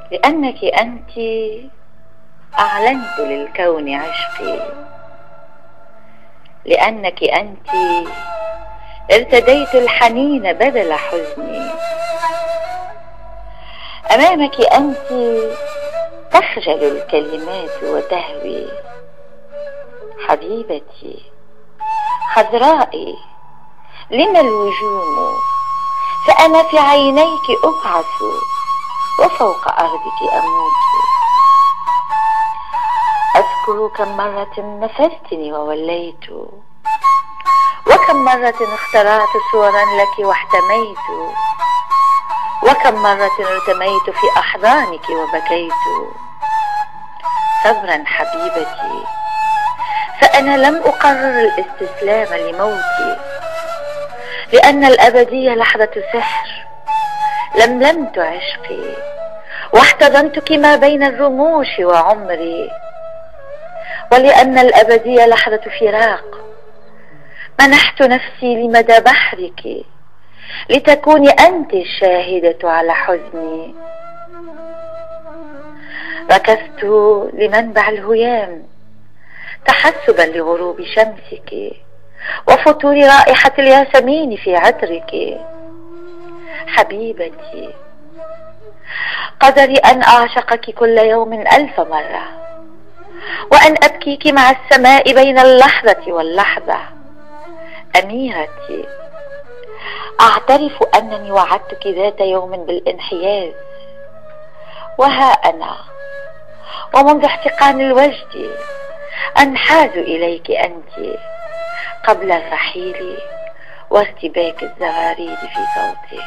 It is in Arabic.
لأنك أنت أعلنت للكون عشقي، لأنك أنت ارتديت الحنين بدل حزني. أمامك أنت تخجل الكلمات وتهوي. حبيبتي خضرائي، لم الوجوم؟ فأنا في عينيك أبعث وفوق أرضك أموت. أذكر كم مرة نفستني ووليت، وكم مرة اخترعت صورا لك واحتميت، وكم مرة ارتميت في أحضانك وبكيت. صبرا حبيبتي، فأنا لم أقرر الاستسلام لموتي، لأن الأبدية لحظة سحر. لملمت عشقي واحتضنتك ما بين الرموش وعمري، ولأن الأبدية لحظة فراق منحت نفسي لمدى بحرك، لتكوني أنت الشاهدة على حزني. ركضت لمنبع الهيام تحسبا لغروب شمسك وفتور رائحة الياسمين في عطرك. حبيبتي قدري أن أعشقك كل يوم 1000 مرة، وأن أبكيك مع السماء بين اللحظة واللحظة. أميرتي أعترف أنني وعدتك ذات يوم بالانحياز، وها أنا ومنذ احتقان الوجد أنحاز إليك أنت قبل الرحيل وارتباك الزغاريد في صوتي.